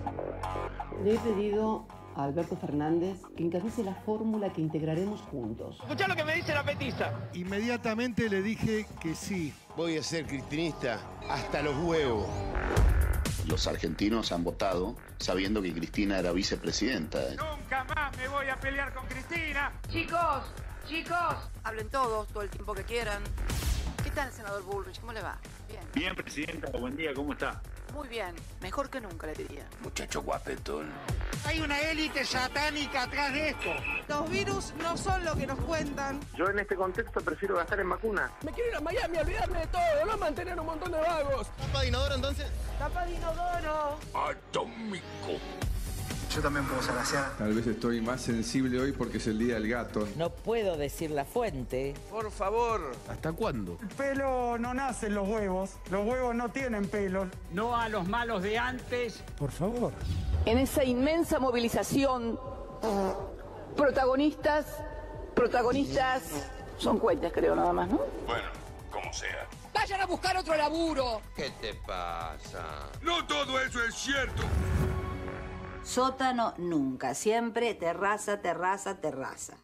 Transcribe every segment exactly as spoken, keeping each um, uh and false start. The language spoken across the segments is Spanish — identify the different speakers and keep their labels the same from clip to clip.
Speaker 1: Le he pedido a Alberto Fernández que encabeece la fórmula que integraremos juntos.
Speaker 2: Escuchá lo que me dice la petista.
Speaker 3: Inmediatamente le dije que sí.
Speaker 4: Voy a ser cristinista hasta los huevos.
Speaker 5: Los argentinos han votado sabiendo que Cristina era vicepresidenta.
Speaker 2: Nunca más me voy a pelear con Cristina.
Speaker 6: Chicos, chicos, hablen todos, todo el tiempo que quieran. ¿Qué tal, senador Bullrich? ¿Cómo le va? Bien.
Speaker 7: Bien, presidenta, buen día, ¿cómo está?
Speaker 6: Muy bien, mejor que nunca le diría.
Speaker 4: Muchacho guapetón.
Speaker 2: Hay una élite satánica atrás de esto.
Speaker 8: Los virus no son lo que nos cuentan.
Speaker 9: Yo en este contexto prefiero gastar en vacunas.
Speaker 10: Me quiero ir a Miami, olvidarme de todo, no mantener un montón de vagos.
Speaker 11: ¿Tapa de inodoro entonces?
Speaker 8: Tapa de inodoro.
Speaker 4: Atómico.
Speaker 12: Yo también puedo salasear.
Speaker 13: Tal vez estoy más sensible hoy porque es el día del gato.
Speaker 14: No puedo decir la fuente.
Speaker 11: Por favor.
Speaker 4: ¿Hasta cuándo?
Speaker 15: El pelo no nace en los huevos. Los huevos no tienen pelo.
Speaker 2: No a los malos de antes.
Speaker 15: Por favor.
Speaker 6: En esa inmensa movilización, protagonistas, protagonistas, son cuentas creo nada más, ¿no?
Speaker 4: Bueno, como sea.
Speaker 6: ¡Vayan a buscar otro laburo!
Speaker 4: ¿Qué te pasa?
Speaker 3: No todo eso es cierto.
Speaker 16: Sótano nunca, siempre terraza, terraza, terraza.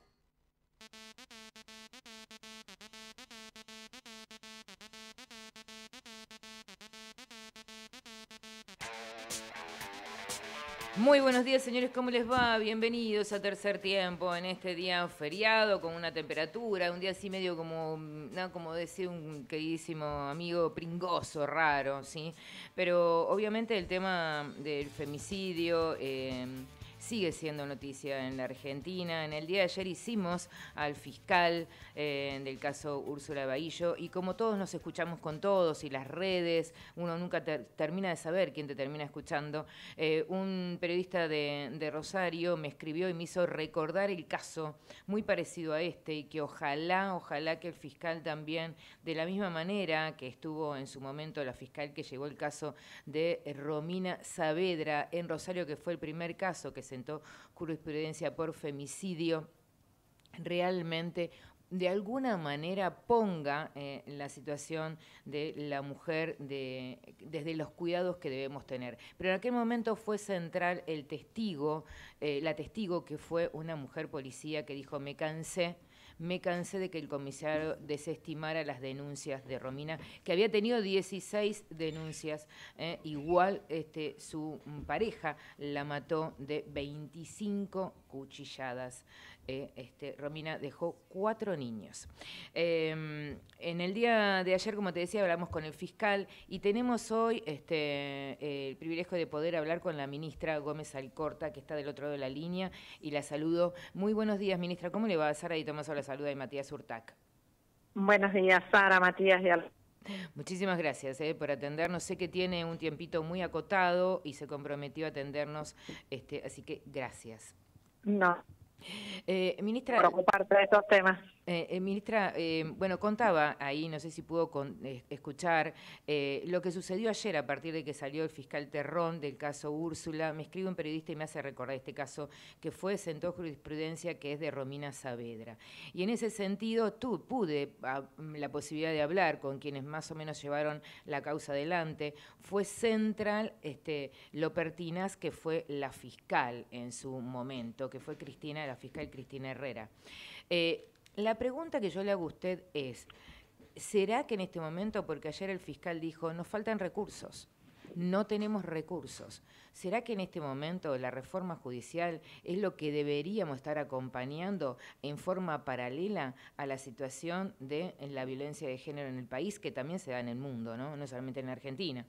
Speaker 17: Muy buenos días, señores, ¿cómo les va? Bienvenidos a Tercer Tiempo en este día feriado con una temperatura, un día así medio como, no, como decía un queridísimo amigo, pringoso, raro, ¿sí? Pero obviamente el tema del femicidio eh, sigue siendo noticia en la Argentina. En el día de ayer hicimos al fiscal eh, del caso Úrsula Bahillo y como todos nos escuchamos con todos y las redes, uno nunca ter termina de saber quién te termina escuchando, eh, un periodista de, de Rosario me escribió y me hizo recordar el caso muy parecido a este y que ojalá, ojalá que el fiscal también, de la misma manera que estuvo en su momento la fiscal que llevó el caso de Romina Saavedra en Rosario, que fue el primer caso que sentó jurisprudencia por femicidio, realmente de alguna manera ponga eh, la situación de la mujer de, desde los cuidados que debemos tener. Pero en aquel momento fue central el testigo, eh, la testigo que fue una mujer policía que dijo, me cansé, me cansé de que el comisario desestimara las denuncias de Romina, que había tenido dieciséis denuncias, eh, igual este, su pareja la mató de veinticinco cuchilladas. Eh, este, Romina dejó cuatro niños. Eh, en el día de ayer, como te decía, hablamos con el fiscal y tenemos hoy este, eh, el privilegio de poder hablar con la ministra Gómez Alcorta, que está del otro lado de la línea, y la saludo. Muy buenos días, ministra. ¿Cómo le va? Sara y Tomaso la saluda y Matías Urtac.
Speaker 18: Buenos días, Sara, Matías y Al.
Speaker 17: Muchísimas gracias eh, por atendernos. Sé que tiene un tiempito muy acotado y se comprometió a atendernos, este, así que gracias.
Speaker 18: No.
Speaker 17: Eh, ministra,
Speaker 18: preocuparte de estos temas.
Speaker 17: Eh, eh, ministra, eh, bueno, contaba ahí, no sé si pudo con, eh, escuchar eh, lo que sucedió ayer a partir de que salió el fiscal Terrón del caso Úrsula. Me escribe un periodista y me hace recordar este caso que fue, sentó jurisprudencia, que es de Romina Saavedra. Y en ese sentido, tú pude a, la posibilidad de hablar con quienes más o menos llevaron la causa adelante. Fue central este, lo pertinaz que fue la fiscal en su momento, que fue Cristina, la fiscal Cristina Herrera. Eh, La pregunta que yo le hago a usted es, ¿será que en este momento, porque ayer el fiscal dijo, nos faltan recursos, no tenemos recursos, ¿será que en este momento la reforma judicial es lo que deberíamos estar acompañando en forma paralela a la situación de la violencia de género en el país, que también se da en el mundo, no, no solamente en la Argentina?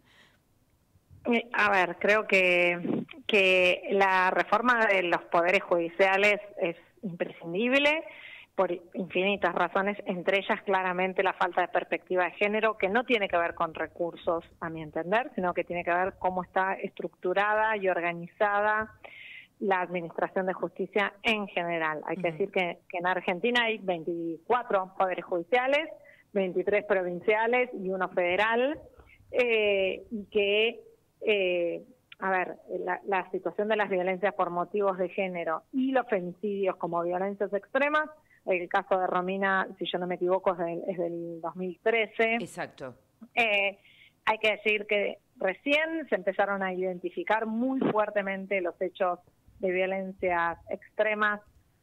Speaker 18: A ver, creo que, que la reforma de los poderes judiciales es imprescindible, por infinitas razones, entre ellas claramente la falta de perspectiva de género, que no tiene que ver con recursos, a mi entender, sino que tiene que ver cómo está estructurada y organizada la administración de justicia en general. Hay que uh-huh. decir que, que en Argentina hay veinticuatro poderes judiciales, veintitrés provinciales y uno federal, eh, y que, eh, a ver, la, la situación de las violencias por motivos de género y los femicidios como violencias extremas. El caso de Romina, si yo no me equivoco, es del, es del dos mil trece.
Speaker 17: Exacto.
Speaker 18: Eh, hay que decir que recién se empezaron a identificar muy fuertemente los hechos de violencias extremas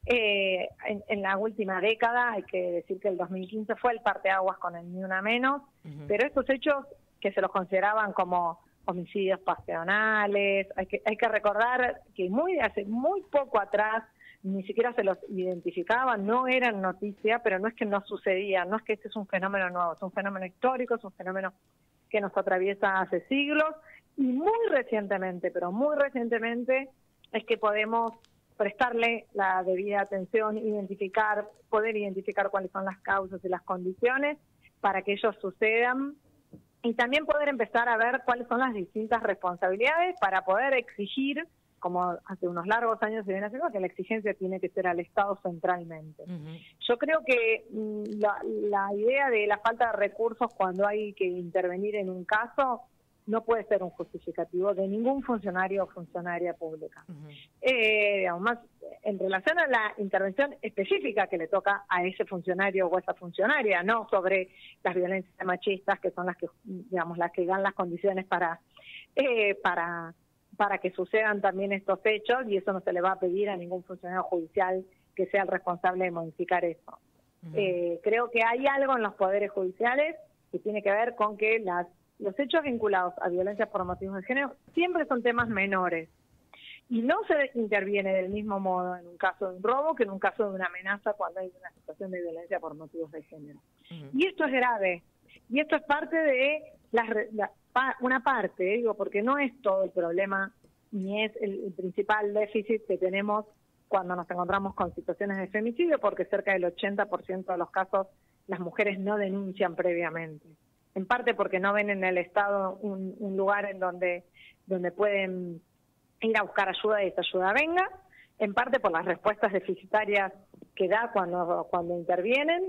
Speaker 18: eh, en, en la última década. Hay que decir que el dos mil quince fue el parteaguas con el Ni Una Menos, uh-huh. pero estos hechos que se los consideraban como homicidios pasionales, hay que, hay que recordar que muy hace muy poco atrás ni siquiera se los identificaban, no eran noticia, pero no es que no sucedía, no es que este es un fenómeno nuevo, es un fenómeno histórico, es un fenómeno que nos atraviesa hace siglos, y muy recientemente, pero muy recientemente, es que podemos prestarle la debida atención, identificar, poder identificar cuáles son las causas y las condiciones para que ellos sucedan, y también poder empezar a ver cuáles son las distintas responsabilidades para poder exigir, como hace unos largos años se viene haciendo, que la exigencia tiene que ser al Estado centralmente. Uh-huh. Yo creo que la, la idea de la falta de recursos cuando hay que intervenir en un caso no puede ser un justificativo de ningún funcionario o funcionaria pública. Uh-huh. Eh, además, en relación a la intervención específica que le toca a ese funcionario o esa funcionaria, no sobre las violencias machistas, que son las que, digamos, las que dan las condiciones para eh, para para que sucedan también estos hechos, y eso no se le va a pedir a ningún funcionario judicial que sea el responsable de modificar eso. Uh-huh. Eh, creo que hay algo en los poderes judiciales que tiene que ver con que las, los hechos vinculados a violencia por motivos de género siempre son temas menores, y no se interviene del mismo modo en un caso de un robo que en un caso de una amenaza cuando hay una situación de violencia por motivos de género. Uh-huh. Y esto es grave, y esto es parte de las... La, una parte, digo, porque no es todo el problema, ni es el, el principal déficit que tenemos cuando nos encontramos con situaciones de femicidio, porque cerca del ochenta por ciento de los casos las mujeres no denuncian previamente. En parte porque no ven en el Estado un, un lugar en donde, donde pueden ir a buscar ayuda y esa ayuda venga, en parte por las respuestas deficitarias que da cuando, cuando intervienen,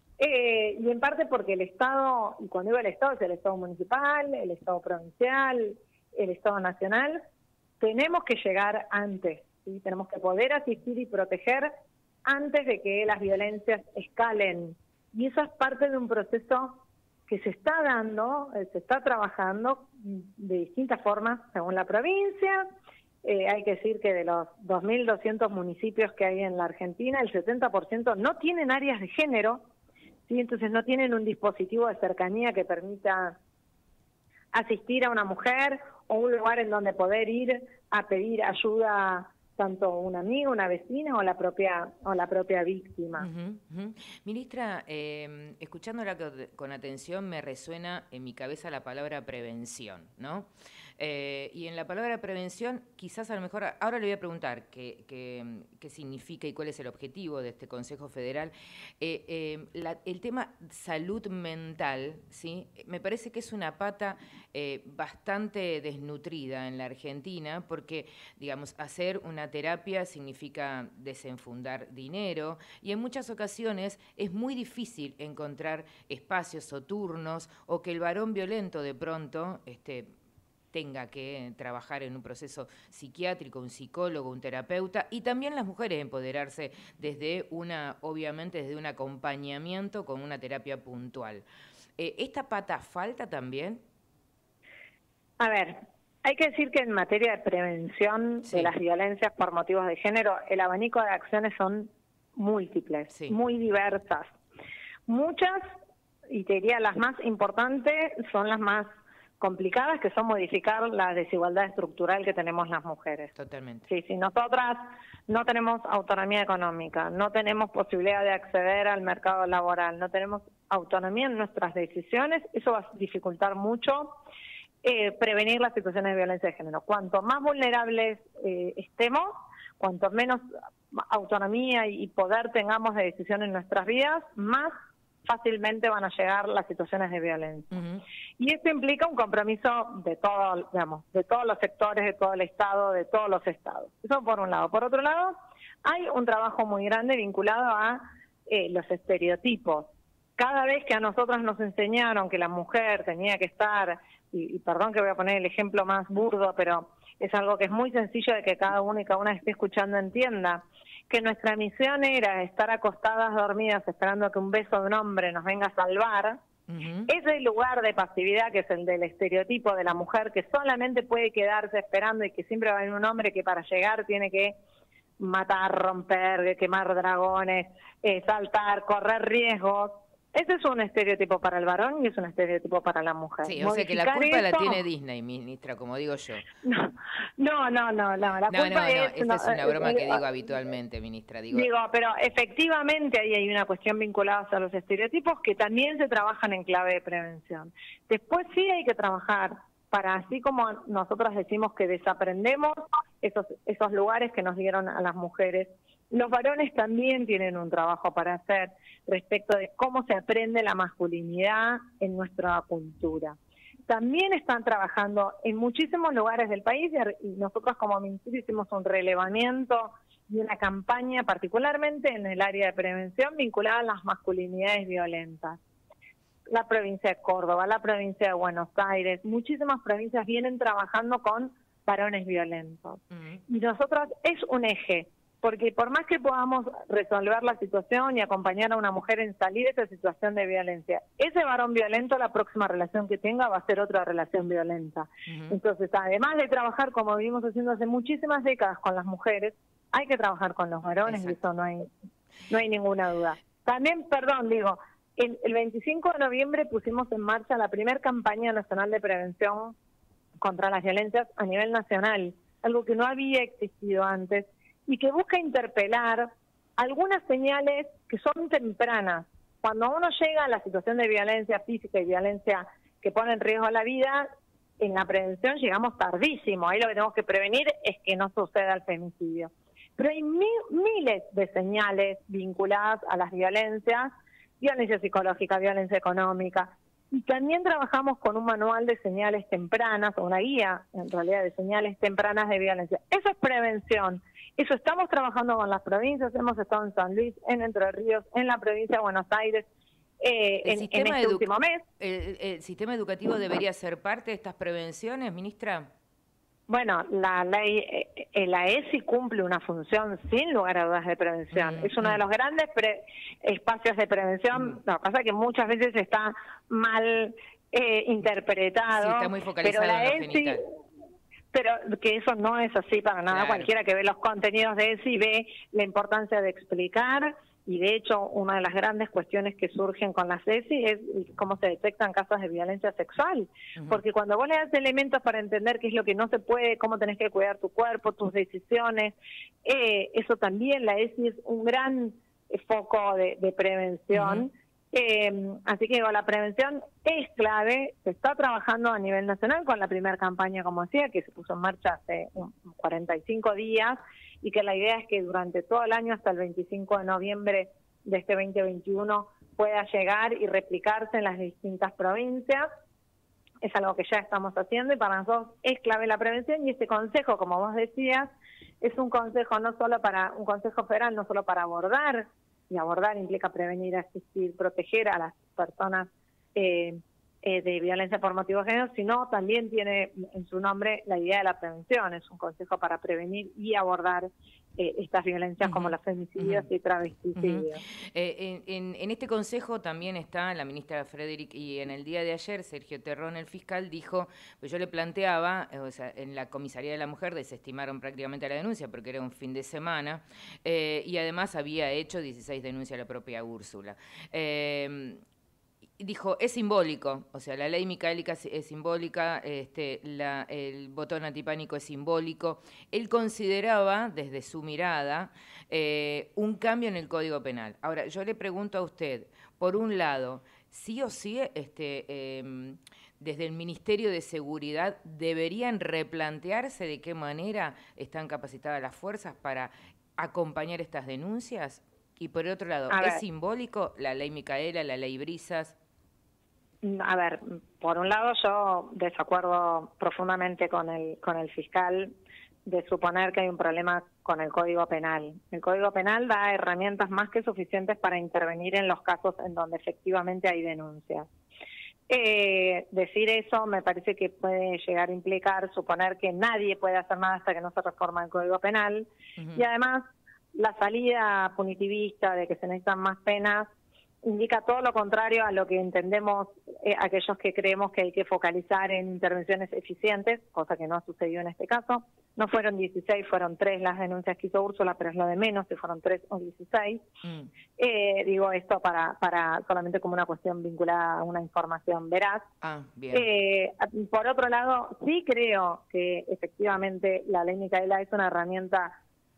Speaker 18: Eh, y en parte porque el Estado, y cuando digo el Estado es el Estado municipal, el Estado provincial, el Estado nacional, tenemos que llegar antes, ¿sí? Tenemos que poder asistir y proteger antes de que las violencias escalen. Y eso es parte de un proceso que se está dando, eh, se está trabajando de distintas formas según la provincia. Eh, hay que decir que de los dos mil doscientos municipios que hay en la Argentina, el setenta por ciento no tienen áreas de género. Sí, entonces no tienen un dispositivo de cercanía que permita asistir a una mujer o un lugar en donde poder ir a pedir ayuda tanto un amigo, una vecina o la propia o la propia víctima.
Speaker 17: Uh-huh, uh-huh. Ministra, eh, escuchándola con atención me resuena en mi cabeza la palabra prevención, ¿no? Eh, y en la palabra prevención, quizás a lo mejor, ahora le voy a preguntar qué, qué, qué significa y cuál es el objetivo de este Consejo Federal. Eh, eh, la, el tema salud mental, ¿sí? Me parece que es una pata eh, bastante desnutrida en la Argentina, porque, digamos, hacer una terapia significa desenfundar dinero, y en muchas ocasiones es muy difícil encontrar espacios o turnos, o que el varón violento de pronto este, tenga que trabajar en un proceso psiquiátrico, un psicólogo, un terapeuta, y también las mujeres empoderarse desde una, obviamente desde un acompañamiento con una terapia puntual. Eh, ¿Esta pata falta también?
Speaker 18: A ver, hay que decir que en materia de prevención sí. de las violencias por motivos de género, el abanico de acciones son múltiples, sí. muy diversas. Muchas, y te diría las más importantes, son las más complicadas, que son modificar la desigualdad estructural que tenemos las mujeres.
Speaker 17: Totalmente.
Speaker 18: Sí, si nosotras no tenemos autonomía económica, no tenemos posibilidad de acceder al mercado laboral, no tenemos autonomía en nuestras decisiones, eso va a dificultar mucho eh, prevenir las situaciones de violencia de género. Cuanto más vulnerables eh, estemos, cuanto menos autonomía y poder tengamos de decisión en nuestras vidas, más fácilmente van a llegar las situaciones de violencia. Uh-huh. Y esto implica un compromiso de todo, digamos, de todos los sectores, de todo el Estado, de todos los estados. Eso por un lado. Por otro lado, hay un trabajo muy grande vinculado a eh, los estereotipos. Cada vez que a nosotros nos enseñaron que la mujer tenía que estar, y, y perdón que voy a poner el ejemplo más burdo, pero es algo que es muy sencillo de que cada uno y cada una que esté escuchando entienda, que nuestra misión era estar acostadas, dormidas, esperando que un beso de un hombre nos venga a salvar, Uh-huh. Ese lugar de pasividad, que es el del estereotipo de la mujer, que solamente puede quedarse esperando y que siempre va a haber un hombre que para llegar tiene que matar, romper, quemar dragones, eh, saltar, correr riesgos. Ese es un estereotipo para el varón y es un estereotipo para la mujer.
Speaker 17: Sí, o sea que la culpa la tiene Disney, ministra, como digo yo.
Speaker 18: No, no, no, no, no la
Speaker 17: no,
Speaker 18: culpa
Speaker 17: no, no,
Speaker 18: es...
Speaker 17: esta
Speaker 18: no,
Speaker 17: es una broma
Speaker 18: eh,
Speaker 17: que digo habitualmente, ministra. Digo,
Speaker 18: digo, pero efectivamente ahí hay una cuestión vinculada a los estereotipos que también se trabajan en clave de prevención. Después sí hay que trabajar para, así como nosotros decimos que desaprendemos esos, esos lugares que nos dieron a las mujeres, los varones también tienen un trabajo para hacer respecto de cómo se aprende la masculinidad en nuestra cultura. También están trabajando en muchísimos lugares del país y nosotros como ministerio hicimos un relevamiento y una campaña particularmente en el área de prevención vinculada a las masculinidades violentas. La provincia de Córdoba, la provincia de Buenos Aires, muchísimas provincias vienen trabajando con varones violentos. Uh-huh. Y nosotros es un eje, porque por más que podamos resolver la situación y acompañar a una mujer en salir de esa situación de violencia, ese varón violento, la próxima relación que tenga va a ser otra relación violenta. Uh-huh. Entonces, además de trabajar como venimos haciendo hace muchísimas décadas con las mujeres, hay que trabajar con los varones. Exacto. Y eso no hay, no hay ninguna duda. También, perdón, digo, el, el veinticinco de noviembre pusimos en marcha la primera campaña nacional de prevención contra las violencias a nivel nacional, algo que no había existido antes, y que busca interpelar algunas señales que son tempranas. Cuando uno llega a la situación de violencia física y violencia que pone en riesgo la vida, en la prevención llegamos tardísimo. Ahí lo que tenemos que prevenir es que no suceda el femicidio. Pero hay mil, miles de señales vinculadas a las violencias, violencia psicológica, violencia económica. Y también trabajamos con un manual de señales tempranas, o una guía, en realidad, de señales tempranas de violencia. Eso es prevención. Eso estamos trabajando con las provincias, hemos estado en San Luis, en Entre Ríos, en la provincia de Buenos Aires, eh, en, en este último mes.
Speaker 17: El, ¿El sistema educativo debería ser parte de estas prevenciones, ministra?
Speaker 18: Bueno, la ley, eh, la E S I cumple una función sin lugar a dudas de prevención. Mm, es uno mm. de los grandes pre espacios de prevención. Mm. Lo que pasa es que muchas veces está mal eh, interpretado.
Speaker 17: Sí, está muy focalizado
Speaker 18: pero la
Speaker 17: en lo
Speaker 18: E S I,
Speaker 17: genital.
Speaker 18: Pero que eso no es así para nada.
Speaker 17: Claro.
Speaker 18: Cualquiera que ve los contenidos de E S I ve la importancia de explicar, y de hecho una de las grandes cuestiones que surgen con las E S I es cómo se detectan casos de violencia sexual. Uh-huh. Porque cuando vos le das elementos para entender qué es lo que no se puede, cómo tenés que cuidar tu cuerpo, tus decisiones, eh, eso también, la E S I es un gran eh, foco de, de prevención. Uh-huh. Eh, así que digo, la prevención es clave, se está trabajando a nivel nacional con la primera campaña, como decía, que se puso en marcha hace cuarenta y cinco días, y que la idea es que durante todo el año, hasta el veinticinco de noviembre de este veinte veintiuno, pueda llegar y replicarse en las distintas provincias. Es algo que ya estamos haciendo y para nosotros es clave la prevención, y este consejo, como vos decías, es un consejo no solo para, un consejo federal no solo para abordar, y abordar implica prevenir, asistir, proteger a las personas eh, eh, de violencia por motivos de género, sino también tiene en su nombre la idea de la prevención. Es un consejo para prevenir y abordar eh, estas violencias uh-huh. como los femicidios uh-huh. y travesticidios.
Speaker 17: Uh-huh. eh, en, en este consejo también está la ministra Frederick, y en el día de ayer Sergio Terrón, el fiscal, dijo, pues yo le planteaba, o sea, en la comisaría de la mujer desestimaron prácticamente la denuncia porque era un fin de semana, eh, y además había hecho dieciséis denuncias la propia Úrsula. Eh, Dijo, es simbólico, o sea, la ley micaélica es, es simbólica, este, la, el botón antipánico es simbólico. Él consideraba, desde su mirada, eh, un cambio en el Código Penal. Ahora, yo le pregunto a usted, por un lado, sí o sí, este, eh, desde el Ministerio de Seguridad, ¿deberían replantearse de qué manera están capacitadas las fuerzas para acompañar estas denuncias? Y por otro lado, ¿es simbólico la ley Micaela, la ley Brisas?
Speaker 18: A ver, por un lado yo desacuerdo profundamente con el con el fiscal de suponer que hay un problema con el Código Penal. El Código Penal da herramientas más que suficientes para intervenir en los casos en donde efectivamente hay denuncias. Eh, decir eso me parece que puede llegar a implicar suponer que nadie puede hacer nada hasta que no se reforma el Código Penal. Uh-huh. Y además, la salida punitivista de que se necesitan más penas indica todo lo contrario a lo que entendemos eh, aquellos que creemos que hay que focalizar en intervenciones eficientes, cosa que no sucedió en este caso. No fueron dieciséis, fueron tres las denuncias que hizo Úrsula, pero es lo de menos, si fueron tres o dieciséis. Mm. Eh, digo esto para, para solamente como una cuestión vinculada a una información veraz.
Speaker 17: Ah, bien.
Speaker 18: Eh, por otro lado, sí creo que efectivamente la ley Micaela es una herramienta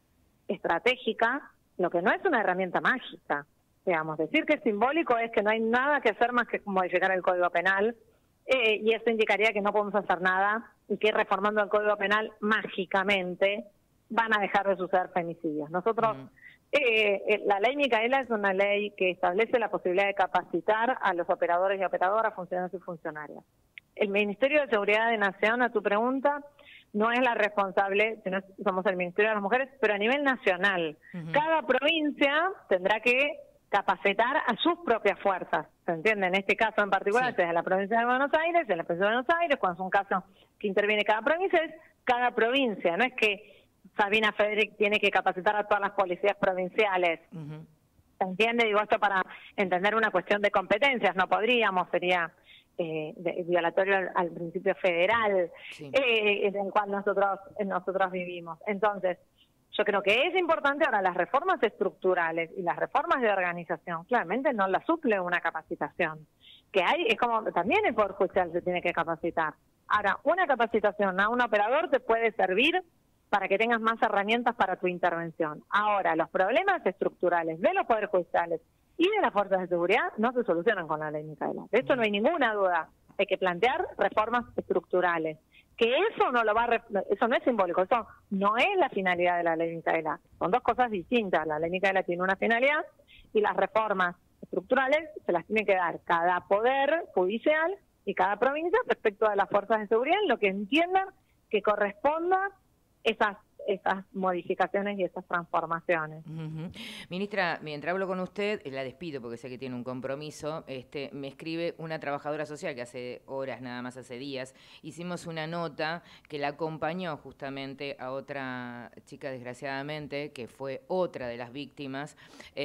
Speaker 18: estratégica, lo que no es una herramienta mágica. Digamos, decir que es simbólico es que no hay nada que hacer más que modificar el Código Penal, eh, y eso indicaría que no podemos hacer nada y que reformando el Código Penal mágicamente van a dejar de suceder femicidios. Nosotros, mm. eh, la ley Micaela es una ley que establece la posibilidad de capacitar a los operadores y operadoras, funcionarios y funcionarias. El Ministerio de Seguridad de Nación, a tu pregunta, no es la responsable, sino somos el Ministerio de las Mujeres, pero a nivel nacional. Uh-huh. Cada provincia tendrá que capacitar a sus propias fuerzas, ¿se entiende? En este caso en particular, sí. Es la provincia de Buenos Aires, en la provincia de Buenos Aires, cuando es un caso que interviene cada provincia, es cada provincia, no es que Sabina Federic tiene que capacitar a todas las policías provinciales. Uh-huh. ¿Se entiende? Digo esto para entender una cuestión de competencias, no podríamos, sería eh, de, violatorio al, al principio federal, sí. eh, en el cual nosotros, nosotros vivimos. Entonces, yo creo que es importante ahora las reformas estructurales y las reformas de organización, claramente no las suple una capacitación. Que hay, es como, también el Poder Judicial se tiene que capacitar. Ahora, una capacitación a un operador te puede servir para que tengas más herramientas para tu intervención. Ahora, los problemas estructurales de los poderes judiciales y de las fuerzas de seguridad no se solucionan con la ley Micaela. De esto no hay ninguna duda. Hay que plantear reformas estructurales. Que eso no lo va a, eso no es simbólico, eso no es la finalidad de la ley Micaela. Son dos cosas distintas. La ley Micaela tiene una finalidad y las reformas estructurales se las tiene que dar cada poder judicial y cada provincia respecto a las fuerzas de seguridad en lo que entiendan que corresponda esas esas modificaciones y esas transformaciones.
Speaker 17: Uh-huh. Ministra, mientras hablo con usted, la despido porque sé que tiene un compromiso, este, me escribe una trabajadora social que hace horas, nada más hace días, hicimos una nota que la acompañó justamente a otra chica, desgraciadamente, que fue otra de las víctimas,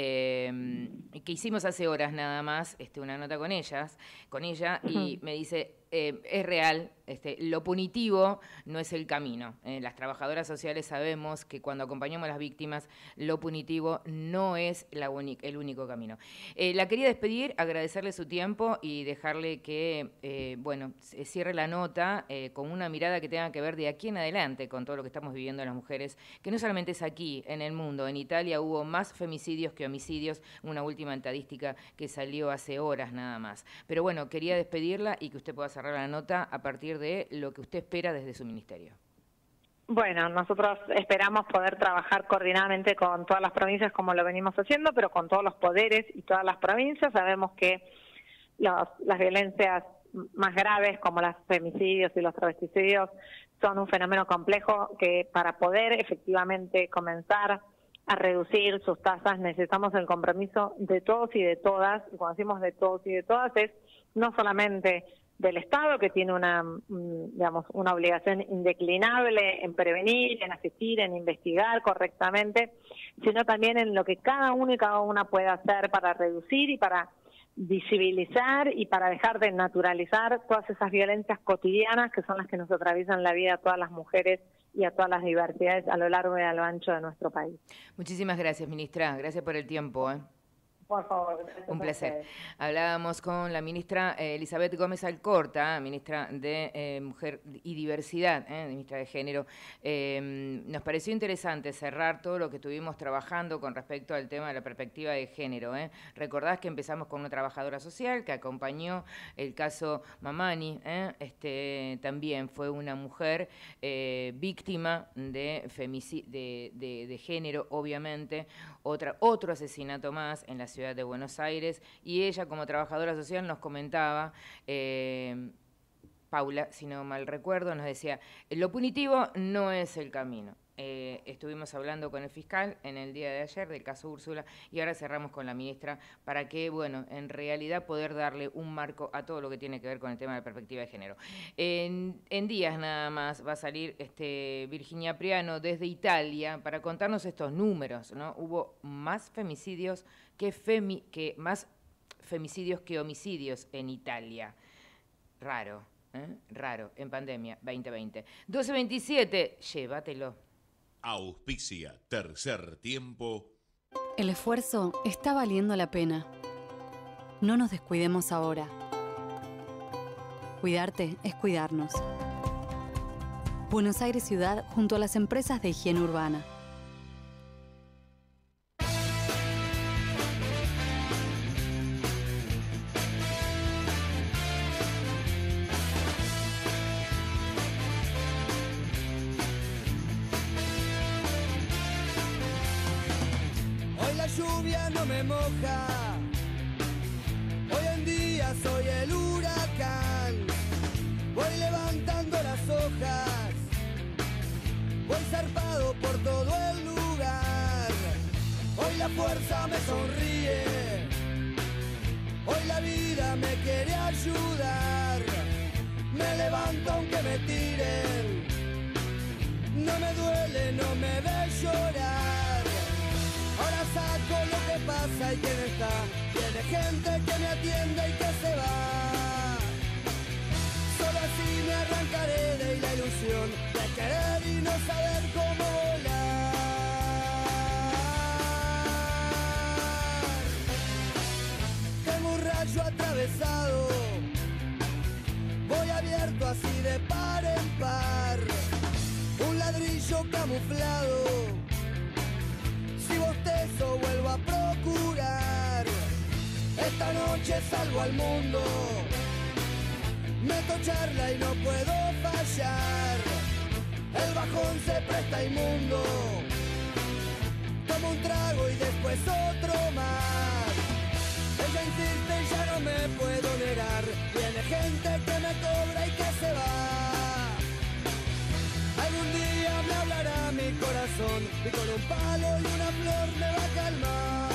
Speaker 17: eh, que hicimos hace horas nada más, este, una nota con ellas, con ella, uh-huh. y me dice, eh, es real, este, lo punitivo no es el camino. Eh, las trabajadoras sociales sabemos que cuando acompañamos a las víctimas, lo punitivo no es la el único camino. Eh, la quería despedir, agradecerle su tiempo y dejarle que, eh, bueno, cierre la nota eh, con una mirada que tenga que ver de aquí en adelante con todo lo que estamos viviendo las mujeres, que no solamente es aquí, en el mundo. En Italia hubo más femicidios que homicidios, una última estadística que salió hace horas nada más. Pero bueno, quería despedirla y que usted pueda cerrar la nota a partir de lo que usted espera desde su ministerio.
Speaker 18: Bueno, nosotros esperamos poder trabajar coordinadamente con todas las provincias como lo venimos haciendo, pero con todos los poderes y todas las provincias. Sabemos que los, las violencias más graves como los femicidios y los travesticidios son un fenómeno complejo que para poder efectivamente comenzar a reducir sus tasas necesitamos el compromiso de todos y de todas. Y cuando decimos de todos y de todas es no solamente del Estado, que tiene una, digamos, una obligación indeclinable en prevenir, en asistir, en investigar correctamente, sino también en lo que cada uno y cada una puede hacer para reducir y para visibilizar y para dejar de naturalizar todas esas violencias cotidianas que son las que nos atraviesan la vida a todas las mujeres y a todas las diversidades a lo largo y a lo ancho de nuestro país.
Speaker 17: Muchísimas gracias, ministra. Gracias por el tiempo, ¿eh?
Speaker 18: Por favor.
Speaker 17: Un placer. Hablábamos con la ministra eh, Elizabeth Gómez Alcorta, ministra de eh, Mujer y Diversidad, eh, ministra de Género. Eh, nos pareció interesante cerrar todo lo que estuvimos trabajando con respecto al tema de la perspectiva de género. Eh. Recordás que empezamos con una trabajadora social que acompañó el caso Mamani, eh, este, también fue una mujer eh, víctima de, femici de, de, de género, obviamente, otra, otro asesinato más en la ciudad de Buenos Aires, y ella como trabajadora social nos comentaba, eh, Paula, si no mal recuerdo, nos decía, lo punitivo no es el camino. Eh, estuvimos hablando con el fiscal en el día de ayer del caso Úrsula y ahora cerramos con la ministra para que, bueno, en realidad poder darle un marco a todo lo que tiene que ver con el tema de la perspectiva de género. En, en días nada más va a salir este Virginia Priano desde Italia para contarnos estos números, ¿no? Hubo más femicidios que, femi que más femicidios que homicidios en Italia. Raro, ¿eh? Raro, en pandemia veinte veinte. doce veintisiete, llévatelo.
Speaker 19: Auspicia Tercer Tiempo.
Speaker 20: El esfuerzo está valiendo la pena. No nos descuidemos ahora. Cuidarte es cuidarnos. Buenos Aires Ciudad junto a las empresas de higiene urbana.
Speaker 10: Hoy la lluvia no me moja. Hoy en día soy el huracán. Voy levantando las hojas. Voy zarpado por todo el lugar. Hoy la fuerza me sonríe. Hoy la vida me quiere ayudar. Me levanto aunque me tiren. No me duele, no me ve llorar. Ahora saco lo que pasa y quién está. Tiene gente que me atiende y que se va. Solo así me arrancaré de la ilusión de querer y no saber cómo volar. Tengo un rayo atravesado. Voy abierto así de par en par. Un ladrillo camuflado. Si bostezo vuelvo a procurar. Esta noche salgo al mundo. Meto charla y no puedo fallar. El bajón se presta inmundo. Tomo un trago y después otro más. Ella insiste y ya no me puedo negar. Viene gente que me cobra y que se va. Algún día me hablará mi corazón y con un palo y una flor me va a calmar.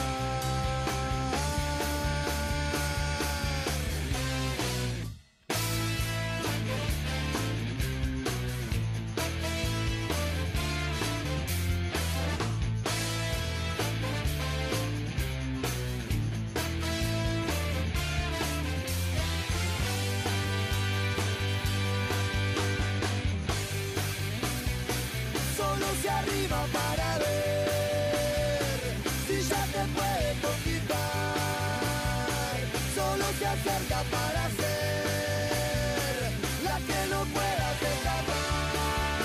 Speaker 10: Hacia arriba para ver si ya te puede conquistar. Solo se acerca para ser la que no puedas escapar.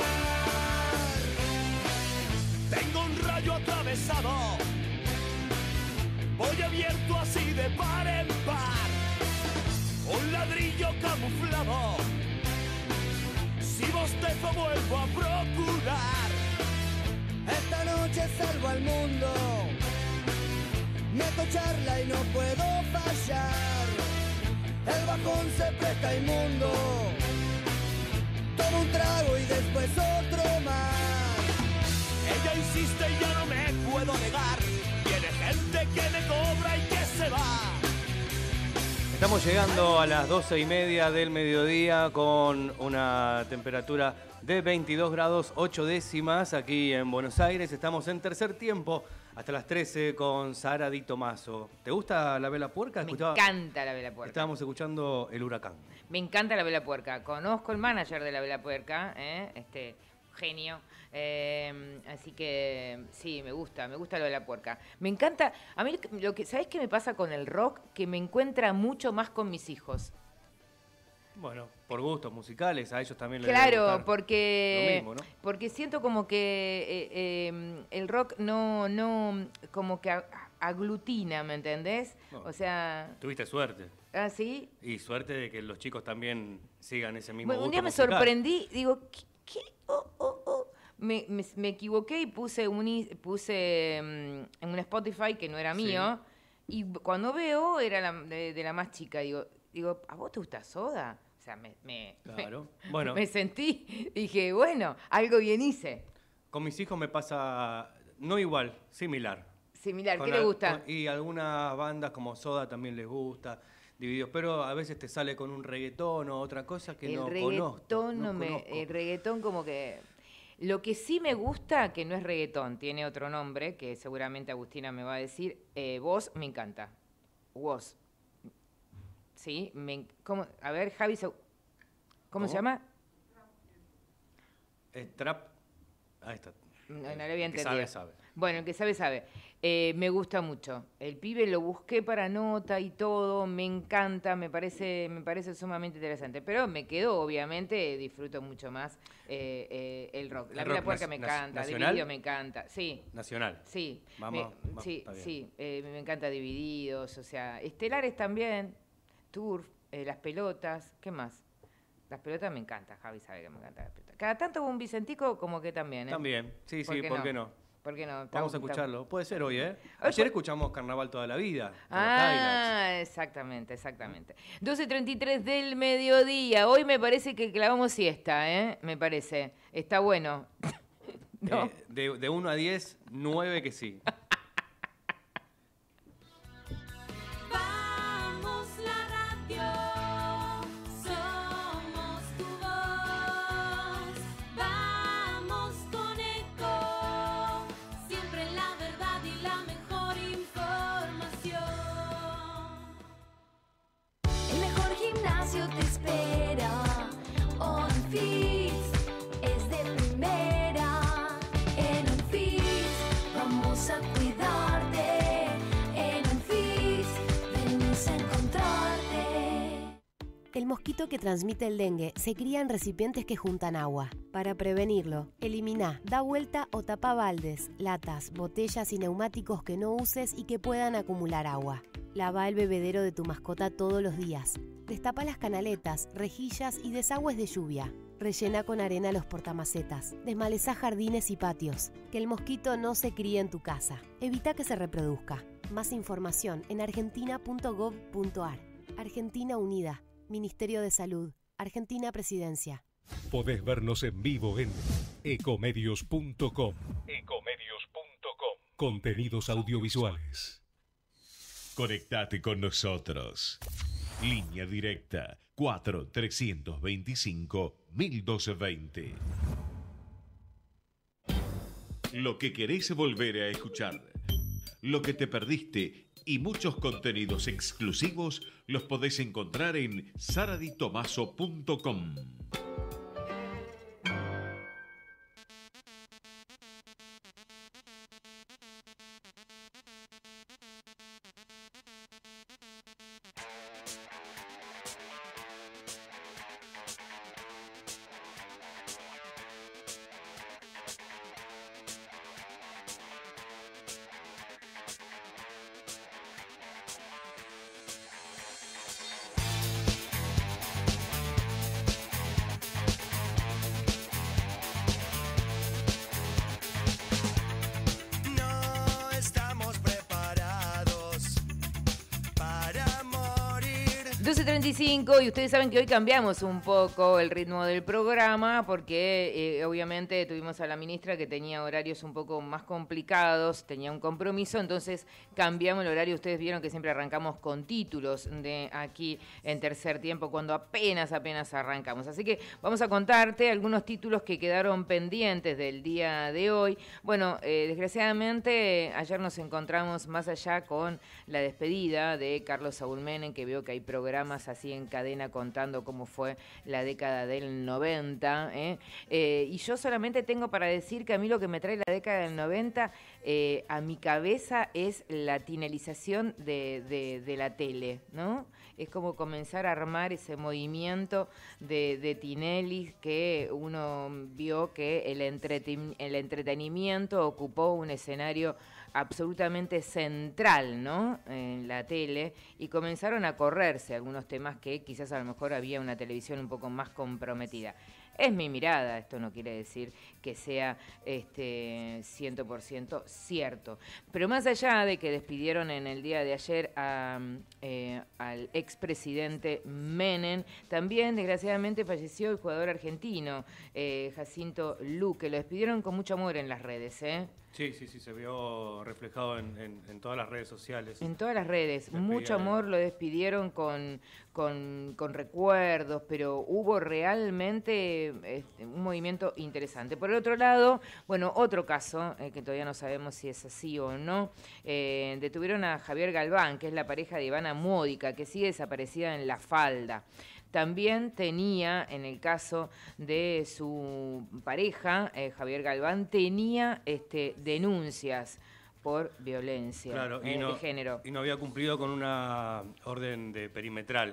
Speaker 21: Tengo un rayo atravesado. Voy abierto así de par en par. Un ladrillo camuflado. Si bostezo vuelvo a procurar.
Speaker 10: Esta noche salgo al mundo. Meto charla y no puedo fallar. El bajón se presta inmundo. Tomo un trago y después otro más.
Speaker 21: Ella insiste y ya no me puedo negar. Viene gente que me cobra y que se va.
Speaker 22: Estamos llegando a las doce y media del mediodía con una temperatura de veintidós grados ocho décimas aquí en Buenos Aires. Estamos en Tercer Tiempo hasta las trece con Sara Di Tomaso. ¿Te gusta la vela puerca?
Speaker 17: Me
Speaker 22: Escuchaba,
Speaker 17: encanta la vela puerca.
Speaker 22: Estábamos escuchando El Huracán.
Speaker 17: Me encanta la vela puerca. Conozco el manager de la vela puerca, ¿eh? este genio. Eh, así que sí, me gusta, me gusta lo de la puerca. Me encanta, a mí lo que, ¿sabés qué me pasa con el rock? Que me encuentra mucho más con mis hijos.
Speaker 22: Bueno, por gustos musicales, a ellos también les
Speaker 17: Claro,
Speaker 22: debe gustar
Speaker 17: porque,
Speaker 22: lo mismo, ¿no? Porque
Speaker 17: siento como que eh, eh, el rock no, no, como que aglutina, ¿me entendés?
Speaker 22: No,
Speaker 17: o sea...
Speaker 22: Tuviste suerte.
Speaker 17: ¿Ah, sí?
Speaker 22: Y suerte de que los chicos también sigan ese mismo
Speaker 17: Bueno,
Speaker 22: gusto
Speaker 17: un día me
Speaker 22: musical.
Speaker 17: sorprendí, digo, ¿qué? qué? Oh, oh, oh. Me, me, me equivoqué y puse un, puse um, en un Spotify que no era mío. Sí. Y cuando veo, era la, de, de la más chica. Digo, digo, ¿a vos te gusta Soda? O sea, me, me,
Speaker 22: claro.
Speaker 17: me,
Speaker 22: bueno.
Speaker 17: me sentí, dije, bueno, algo bien hice.
Speaker 22: Con mis hijos me pasa, no igual, similar.
Speaker 17: Similar,
Speaker 22: con
Speaker 17: ¿qué
Speaker 22: al,
Speaker 17: le gusta?
Speaker 22: Con, y algunas bandas como Soda también les gusta. Divididos, pero a veces te sale con un reggaetón o otra cosa que
Speaker 17: el
Speaker 22: no
Speaker 17: reggaetón
Speaker 22: conozco.
Speaker 17: No me,
Speaker 22: conozco.
Speaker 17: El reggaetón como que... Lo que sí me gusta, que no es reggaetón, tiene otro nombre, que seguramente Agustina me va a decir, eh, vos me encanta. Was. ¿Sí? Me, ¿cómo? A ver, Javi, ¿cómo,
Speaker 22: ¿Cómo?
Speaker 17: se llama?
Speaker 22: Es trap. Ahí está.
Speaker 17: No, no lo había
Speaker 22: El que
Speaker 17: entendido.
Speaker 22: sabe, sabe.
Speaker 17: Bueno, el que sabe, sabe. Eh, me gusta mucho. El pibe lo busqué para nota y todo, me encanta, me parece, me parece sumamente interesante. Pero me quedo, obviamente, disfruto mucho más eh, eh, el rock. La
Speaker 22: El
Speaker 17: Vila
Speaker 22: rock
Speaker 17: Puerca
Speaker 22: nas-
Speaker 17: me
Speaker 22: nas-
Speaker 17: encanta,
Speaker 22: ¿nacional?
Speaker 17: Dividido me encanta. Sí.
Speaker 22: Nacional.
Speaker 17: Sí.
Speaker 22: Vamos,
Speaker 17: me,
Speaker 22: vamos,
Speaker 17: sí,
Speaker 22: está bien.
Speaker 17: sí. Eh, me encanta Divididos, o sea, Estelares también, Turf, eh, Las Pelotas, ¿qué más? Las Pelotas me encanta, Javi sabe que me encanta Las Pelotas. Cada tanto un Vicentico como que también, ¿eh?
Speaker 22: También, sí, sí, ¿por qué no?
Speaker 17: ¿Por qué no?
Speaker 22: Vamos a
Speaker 17: Está-
Speaker 22: escucharlo. Puede ser hoy, ¿eh?
Speaker 17: Hoy
Speaker 22: Ayer
Speaker 17: fue-
Speaker 22: escuchamos Carnaval toda la vida. con los
Speaker 17: Ah, exactamente, exactamente. doce treinta y tres del mediodía. Hoy me parece que clavamos siesta, ¿eh? Me parece. Está bueno. No.
Speaker 22: Eh, de, de uno a diez, nueve que sí.
Speaker 1: Vamos la radio, somos tu voz. Vamos con eco, siempre la verdad y la mejor información. El mejor gimnasio te espera. OnFit es de primera. En OnFit vamos a cuidarte. En OnFit venimos a encontrarte.
Speaker 5: El mosquito que transmite el dengue se cría en recipientes que juntan agua. Para prevenirlo, elimina, da vuelta o tapa baldes, latas, botellas y neumáticos que no uses y que puedan acumular agua. Lava el bebedero de tu mascota todos los días. Destapa las canaletas, rejillas y desagües de lluvia. Rellena con arena los portamacetas. Desmalezá jardines y patios. Que el mosquito no se críe en tu casa. Evita que se reproduzca. Más información en argentina punto gov punto ar. Argentina Unida. Ministerio de Salud. Argentina Presidencia.
Speaker 23: Podés vernos en vivo en ecomedios punto com. ecomedios punto com. Contenidos audiovisuales.
Speaker 19: Conectate con nosotros. Línea directa cuatro trescientos veinticinco mil doscientos veinte. Lo que querés volver a escuchar, lo que te perdiste y muchos contenidos exclusivos los podés encontrar en saraditomaso punto com.
Speaker 10: No estamos preparados para morir.
Speaker 17: doce treinta y cinco y ustedes saben que hoy cambiamos un poco el ritmo del programa porque eh, obviamente tuvimos a la ministra que tenía horarios un poco más complicados, tenía un compromiso, entonces cambiamos el horario. Ustedes vieron que siempre arrancamos con títulos de aquí en Tercer Tiempo cuando apenas, apenas arrancamos. Así que vamos a contarte algunos títulos que quedaron pendientes del día de hoy. Bueno, eh, desgraciadamente ayer nos encontramos más allá con la despedida de Carlos Saúl Menem, que veo que hay programas así en cadena contando cómo fue la década del noventa. ¿eh? Eh, y yo solamente tengo para decir que a mí lo que me trae la década del noventa eh, a mi cabeza es la tinelización de, de, de la tele, ¿no? Es como comenzar a armar ese movimiento de, de Tinelli que uno vio que el, entreten, el entretenimiento ocupó un escenario absolutamente central, ¿no? En la tele, y comenzaron a correrse algunos temas que quizás a lo mejor había una televisión un poco más comprometida. Es mi mirada, esto no quiere decir que sea este cien por ciento cierto. Pero más allá de que despidieron en el día de ayer a, eh, al expresidente Menem, también desgraciadamente falleció el jugador argentino eh, Jacinto Luque. Lo despidieron con mucho amor en las redes, ¿eh?
Speaker 22: Sí, sí, sí, se vio reflejado en, en, en todas las redes sociales.
Speaker 17: En todas las redes,
Speaker 22: Despedida
Speaker 17: mucho
Speaker 22: de-
Speaker 17: amor, lo despidieron con, con, con recuerdos, pero hubo realmente eh, un movimiento interesante. Por el otro lado, bueno, otro caso, eh, que todavía no sabemos si es así o no, eh, detuvieron a Javier Galván, que es la pareja de Ivana Módica, que sigue desaparecida en La Falda. También tenía, en el caso de su pareja, eh, Javier Galván, tenía este, denuncias por violencia
Speaker 22: claro,
Speaker 17: eh,
Speaker 22: y no,
Speaker 17: de género.
Speaker 22: Y no había cumplido con una orden de perimetral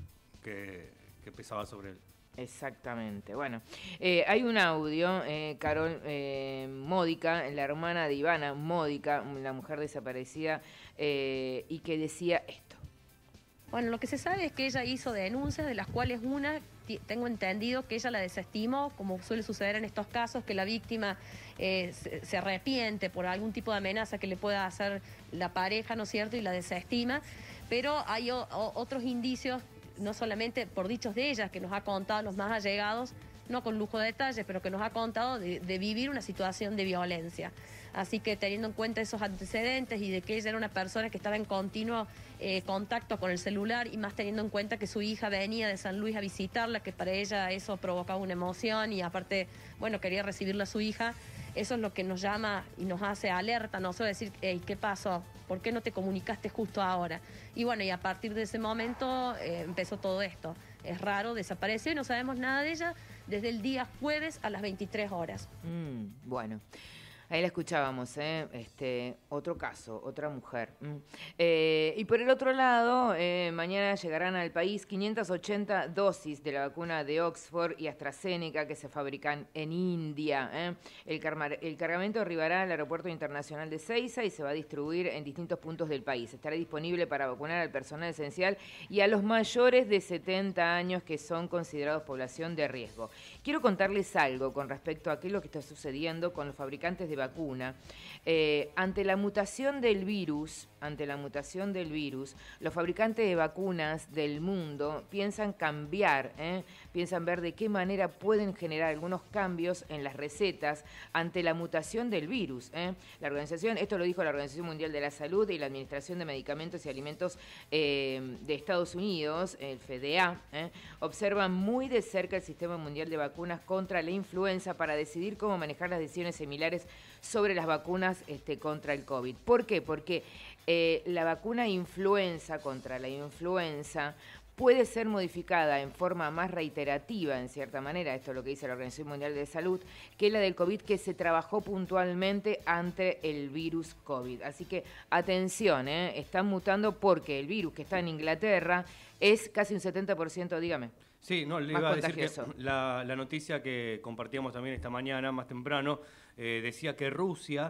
Speaker 22: que, que pesaba sobre él.
Speaker 17: Exactamente. Bueno, eh, hay un audio, eh, Carol eh, Módica, la hermana de Ivana Módica, la mujer desaparecida, eh, y que decía esto.
Speaker 7: Bueno, lo que se sabe es que ella hizo denuncias, de las cuales una, tengo entendido que ella la desestimó, como suele suceder en estos casos, que la víctima eh, se, se arrepiente por algún tipo de amenaza que le pueda hacer la pareja, ¿no es cierto?, y la desestima. Pero hay o, o, otros indicios, no solamente por dichos de ella, que nos ha contado los más allegados, no con lujo de detalles, pero que nos ha contado de, de vivir una situación de violencia. Así que teniendo en cuenta esos antecedentes y de que ella era una persona que estaba en continuo eh, contacto con el celular, y más teniendo en cuenta que su hija venía de San Luis a visitarla, que para ella eso provocaba una emoción y aparte, bueno, quería recibirla a su hija, eso es lo que nos llama y nos hace alerta, no solo decir, hey, ¿qué pasó? ¿Por qué no te comunicaste justo ahora? Y bueno, y a partir de ese momento eh, empezó todo esto. Es raro, desapareció y no sabemos nada de ella desde el día jueves a las veintitrés horas.
Speaker 17: Mm, bueno. Ahí la escuchábamos, ¿eh? Este, otro caso, otra mujer. Mm. Eh, y por el otro lado, eh, mañana llegarán al país quinientas ochenta dosis de la vacuna de Oxford y AstraZeneca que se fabrican en India. ¿eh? El, car- el cargamento arribará al aeropuerto internacional de Seiza y se va a distribuir en distintos puntos del país. Estará disponible para vacunar al personal esencial y a los mayores de setenta años que son considerados población de riesgo. Quiero contarles algo con respecto a qué es lo que está sucediendo con los fabricantes de vacuna. Eh, ante la mutación del virus, ante la mutación del virus, los fabricantes de vacunas del mundo piensan cambiar, ¿eh? piensan ver de qué manera pueden generar algunos cambios en las recetas ante la mutación del virus. ¿eh? La organización, esto lo dijo la Organización Mundial de la Salud y la Administración de Medicamentos y Alimentos eh, de Estados Unidos, el F D A, ¿eh? observan muy de cerca el Sistema Mundial de Vacunas contra la influenza para decidir cómo manejar las decisiones similares sobre las vacunas este, contra el COVID. ¿Por qué? Porque eh, la vacuna influenza contra la influenza puede ser modificada en forma más reiterativa, en cierta manera, esto es lo que dice la Organización Mundial de Salud, que la del COVID, que se trabajó puntualmente ante el virus COVID. Así que atención, ¿eh? están mutando porque el virus que está en Inglaterra es casi un setenta por ciento, dígame.
Speaker 22: Sí, no, le iba a decir que la, la noticia que compartíamos también esta mañana, más temprano, eh, decía que Rusia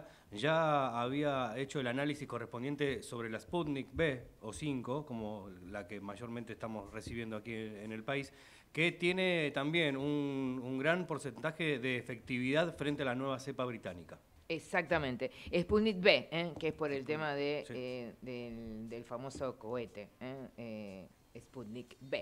Speaker 22: ya había hecho el análisis correspondiente sobre la Sputnik B o cinco, como la que mayormente estamos recibiendo aquí en el país, que tiene también un, un gran porcentaje de efectividad frente a la nueva cepa británica.
Speaker 17: Exactamente. Sputnik B, ¿eh? que es por el tema de, sí. eh, del, del famoso cohete, ¿eh? Eh, Sputnik B.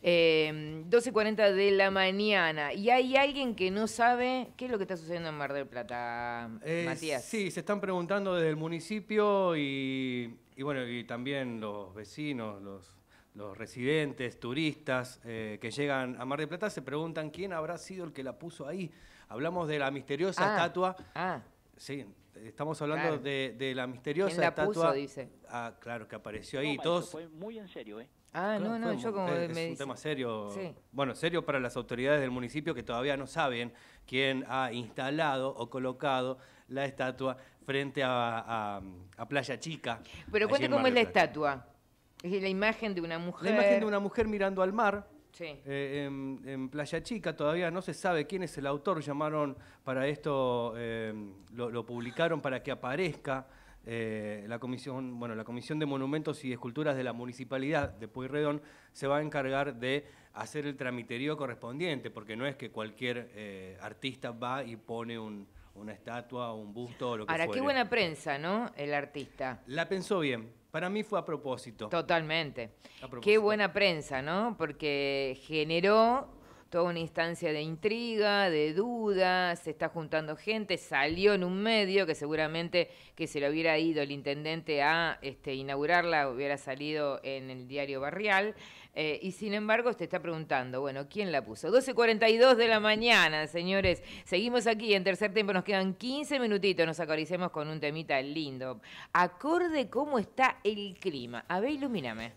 Speaker 17: Eh, doce cuarenta de la mañana. Y hay alguien que no sabe qué es lo que está sucediendo en Mar del Plata,
Speaker 22: eh,
Speaker 17: Matías.
Speaker 22: Sí, se están preguntando desde el municipio y, y bueno, y también los vecinos, los, los residentes, turistas eh, que llegan a Mar del Plata se preguntan quién habrá sido el que la puso ahí. Hablamos de la misteriosa
Speaker 17: ah,
Speaker 22: estatua.
Speaker 17: Ah.
Speaker 22: Sí, estamos hablando
Speaker 17: claro.
Speaker 22: de, de la misteriosa
Speaker 17: ¿Quién la
Speaker 22: estatua.
Speaker 17: Puso, dice?
Speaker 22: Ah, claro, que apareció ahí.
Speaker 8: No,
Speaker 22: Todos.
Speaker 8: fue muy en serio, ¿eh?
Speaker 17: Ah,
Speaker 22: claro,
Speaker 17: no, no, yo como
Speaker 22: es,
Speaker 17: me
Speaker 22: es un
Speaker 17: dice.
Speaker 22: tema serio.
Speaker 17: Sí.
Speaker 22: Bueno, serio para las autoridades del municipio que todavía no saben quién ha instalado o colocado la estatua frente a, a, a Playa Chica.
Speaker 17: Pero cuente cómo es la estatua. Es la imagen de una mujer.
Speaker 22: La imagen de una mujer mirando al mar.
Speaker 17: Sí.
Speaker 22: Eh, en, en Playa Chica todavía no se sabe quién es el autor. Llamaron para esto, eh, lo, lo publicaron para que aparezca. Eh, la comisión, bueno, la Comisión de Monumentos y Esculturas de la Municipalidad de Pueyrredón se va a encargar de hacer el tramiterío correspondiente, porque no es que cualquier eh, artista va y pone un, una estatua o un busto o lo que
Speaker 17: Ahora,
Speaker 22: fuere.
Speaker 17: qué buena prensa, ¿no? El artista.
Speaker 22: La pensó bien. Para mí fue a propósito.
Speaker 17: Totalmente.
Speaker 22: A propósito.
Speaker 17: Qué buena prensa, ¿no? Porque generó toda una instancia de intriga, de duda, se está juntando gente, salió en un medio que seguramente que se le hubiera ido el intendente a este, inaugurarla, hubiera salido en el diario Barrial, eh, y sin embargo te está preguntando, bueno, ¿quién la puso? doce cuarenta y dos de la mañana, señores, seguimos aquí en Tercer Tiempo, nos quedan quince minutitos, nos acariciemos con un temita lindo. Acorde cómo está el clima. A ver, ilumíname.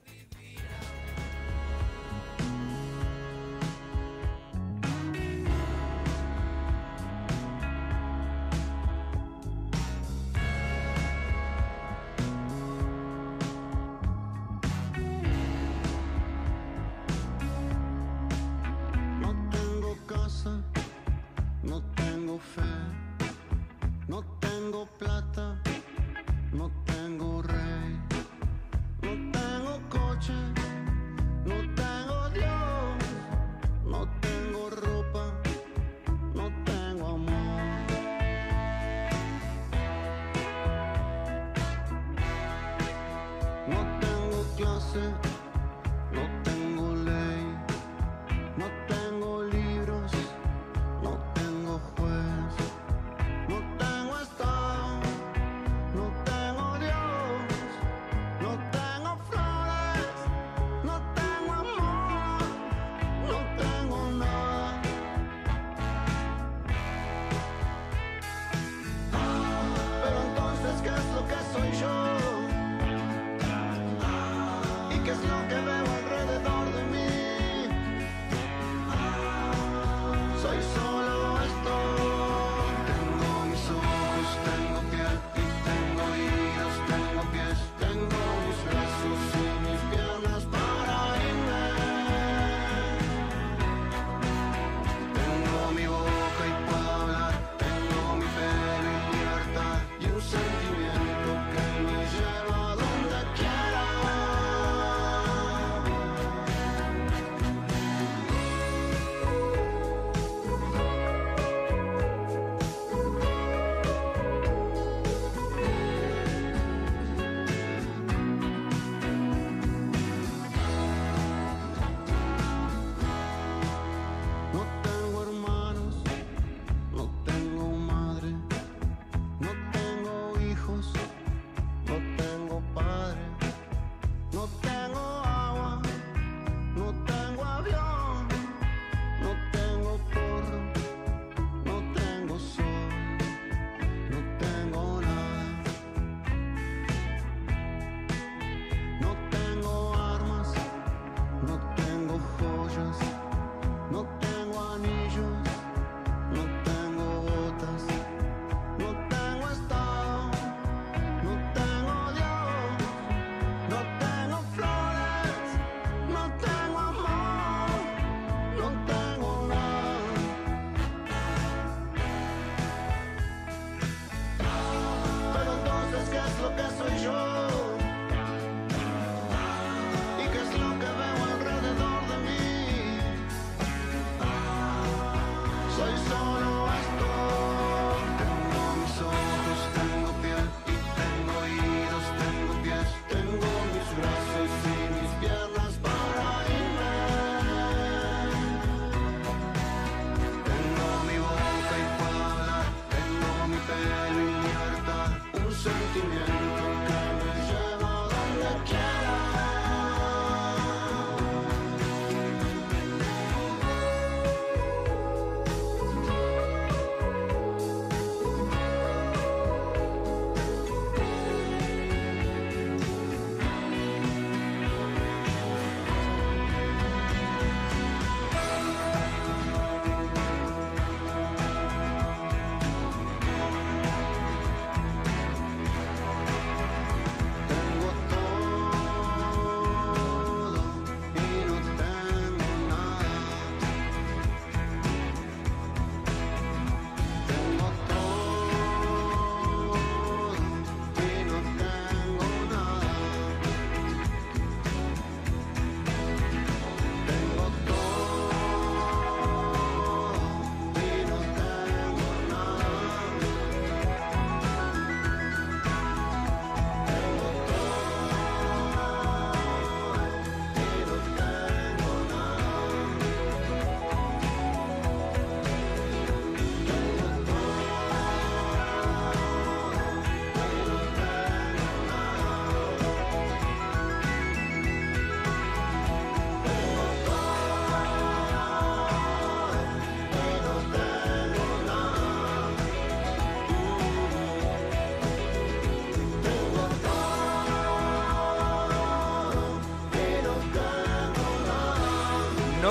Speaker 8: No tengo fe, no tengo plata, no tengo rey, no tengo coche, no tengo Dios, no tengo ropa, no tengo amor. No tengo clase, no tengo ley, no tengo libros, no tengo juez, no tengo estado, no tengo Dios, no tengo flores, no tengo amor, no tengo nada. Pero entonces, ¿qué es lo que soy yo? ¿Y qué es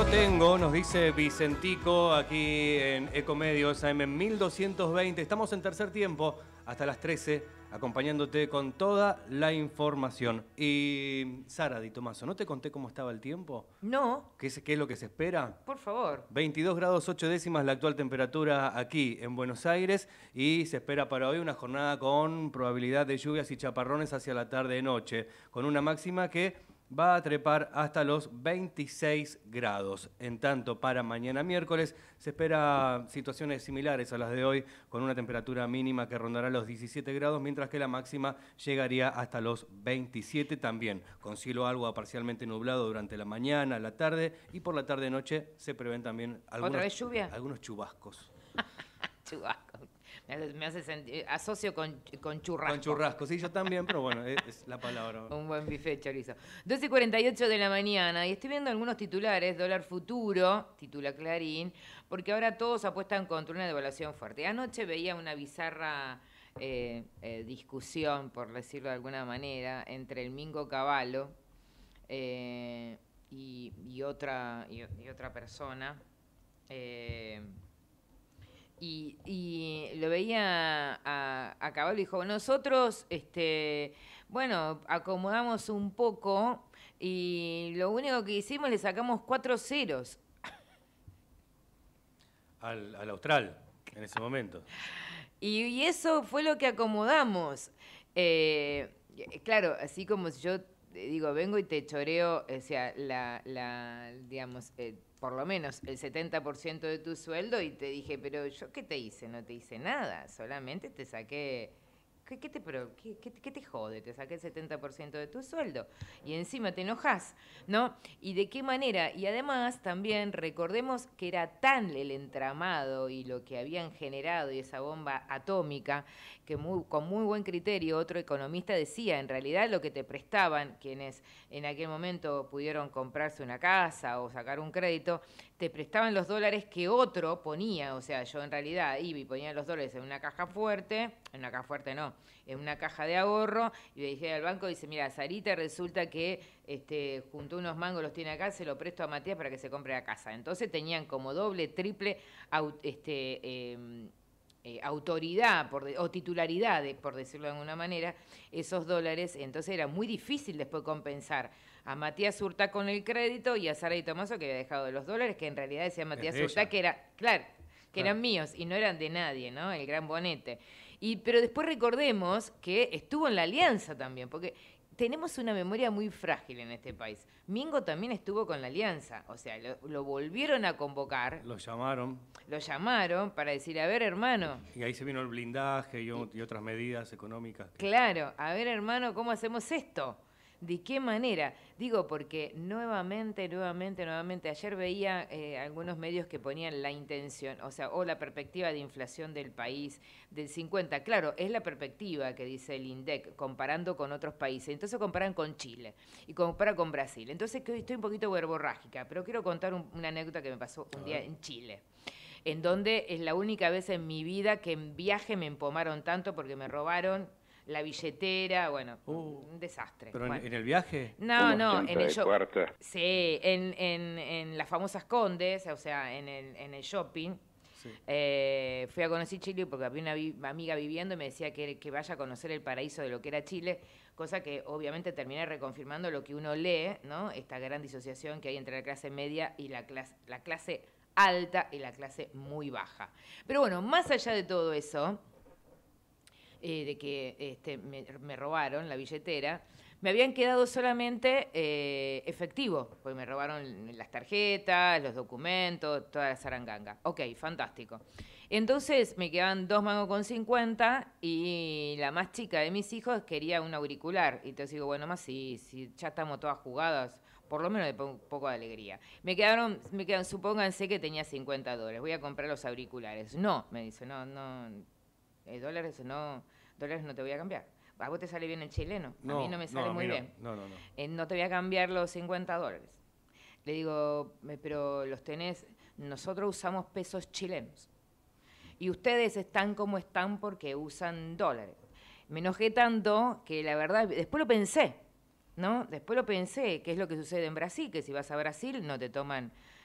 Speaker 22: tengo, nos dice Vicentico aquí en Ecomedios A M mil doscientos veinte. Estamos en tercer tiempo hasta las trece, acompañándote con toda la información. Y Sara Di Tomaso, ¿no te conté cómo estaba el tiempo?
Speaker 17: No.
Speaker 22: ¿Qué es, qué es lo que se espera?
Speaker 17: Por favor.
Speaker 22: veintidós grados ocho décimas la actual temperatura aquí en Buenos Aires y se espera para hoy una jornada con probabilidad de lluvias y chaparrones hacia la tarde-noche, con una máxima que va a trepar hasta los veintiséis grados. En tanto, para mañana miércoles se espera situaciones similares a las de hoy, con una temperatura mínima que rondará los diecisiete grados, mientras que la máxima llegaría hasta los veintisiete también, con cielo algo a parcialmente nublado durante la mañana, la tarde, y por la tarde-noche se prevén también algunos,
Speaker 17: ¿Otra vez lluvia?
Speaker 22: algunos chubascos.
Speaker 17: Chubascos. Me hace sentir, asocio con, con churrasco.
Speaker 22: Con churrasco, sí, yo también, pero bueno, es, es la palabra.
Speaker 17: Un buen bife de chorizo. doce y cuarenta y ocho de la mañana, y estoy viendo algunos titulares, dólar futuro, titula Clarín, porque ahora todos apuestan contra una devaluación fuerte. Anoche veía una bizarra eh, eh, discusión, por decirlo de alguna manera, entre el Mingo Cavallo eh, y, y, otra, y, y otra persona. Eh, Y, y lo veía a, a Caballo y dijo, nosotros, este, bueno, acomodamos un poco y lo único que hicimos le sacamos cuatro ceros.
Speaker 22: Al, al Austral, en ese momento.
Speaker 17: Y, y eso fue lo que acomodamos. Eh, claro, así como si yo digo, vengo y te choreo, o sea, la, la digamos... Eh, por lo menos el setenta por ciento de tu sueldo y te dije, pero yo qué te hice, no te hice nada, solamente te saqué, ¿qué, qué, te, pero, qué, qué, qué te jode? Te saqué el setenta por ciento de tu sueldo y encima te enojas, ¿no? ¿Y de qué manera? Y además también recordemos que era tan el entramado y lo que habían generado y esa bomba atómica que muy, con muy buen criterio otro economista decía, en realidad lo que te prestaban quienes en aquel momento pudieron comprarse una casa o sacar un crédito, te prestaban los dólares que otro ponía, o sea, yo en realidad iba y ponía los dólares en una caja fuerte, en una caja fuerte no, en una caja de ahorro, y le dije al banco, dice, mira, Sarita resulta que este, juntó unos mangos, los tiene acá, se lo presto a Matías para que se compre la casa. Entonces tenían como doble, triple, este... Eh, Eh, autoridad por de, o titularidad, de, por decirlo de alguna manera, esos dólares, entonces era muy difícil después compensar a Matías Urtá con el crédito y a Sara Di Tomaso que había dejado los dólares, que en realidad decía Matías Urtá que era, claro, que claro. eran míos y no eran de nadie, ¿no? El gran bonete. Y, pero después recordemos que estuvo en la Alianza también, porque tenemos una memoria muy frágil en este país. Mingo también estuvo con la Alianza, o sea, lo, lo volvieron a convocar.
Speaker 22: Lo llamaron.
Speaker 17: Lo llamaron para decir, a ver, hermano.
Speaker 22: Y ahí se vino el blindaje y, y otras medidas económicas.
Speaker 17: Claro, a ver, hermano, ¿cómo hacemos esto? ¿De qué manera? Digo, porque nuevamente, nuevamente, nuevamente, ayer veía eh, algunos medios que ponían la intención, o sea, o la perspectiva de inflación del país del cincuenta. Claro, es la perspectiva que dice el INDEC, comparando con otros países. Entonces comparan con Chile y comparan con Brasil. Entonces que hoy estoy un poquito verborrágica, pero quiero contar un, una anécdota que me pasó un día en Chile, en donde es la única vez en mi vida que en viaje me empomaron tanto porque me robaron la billetera, bueno, uh, un desastre.
Speaker 22: ¿Pero
Speaker 17: bueno.
Speaker 22: en, en el viaje?
Speaker 17: No, no, en el shopping. Sí, en, en, en las famosas Condes, o sea, en el, en el shopping. Sí. Eh, fui a conocer Chile porque había una vi amiga viviendo y me decía que, que vaya a conocer el paraíso de lo que era Chile, cosa que obviamente terminé reconfirmando lo que uno lee, ¿no? Esta gran disociación que hay entre la clase media y la clase, la clase alta y la clase muy baja. Pero bueno, más allá de todo eso, Eh, de que este, me, me robaron la billetera, me habían quedado solamente eh, efectivo, porque me robaron las tarjetas, los documentos, toda la zaranganga. Ok, fantástico. Entonces me quedaban dos mangos con cincuenta y la más chica de mis hijos quería un auricular. Y entonces digo, bueno, más si, si ya estamos todas jugadas, por lo menos de un poco de alegría. Me quedaron, me quedaron, supónganse que tenía cincuenta dólares, voy a comprar los auriculares. No, me dice, no, no... Eh, dólares no, dólares no te voy a cambiar. ¿A vos te sale bien el chileno?
Speaker 22: No,
Speaker 17: a mí no me sale
Speaker 22: no,
Speaker 17: muy
Speaker 22: no.
Speaker 17: bien.
Speaker 22: No, no, no.
Speaker 17: Eh, no te voy a cambiar los cincuenta dólares. Le digo, pero los tenés, nosotros usamos pesos chilenos. Y ustedes están como están porque usan dólares. Me enojé tanto que la verdad, después lo pensé, ¿no? Después lo pensé, que es lo que sucede en Brasil, que si vas a Brasil no te toman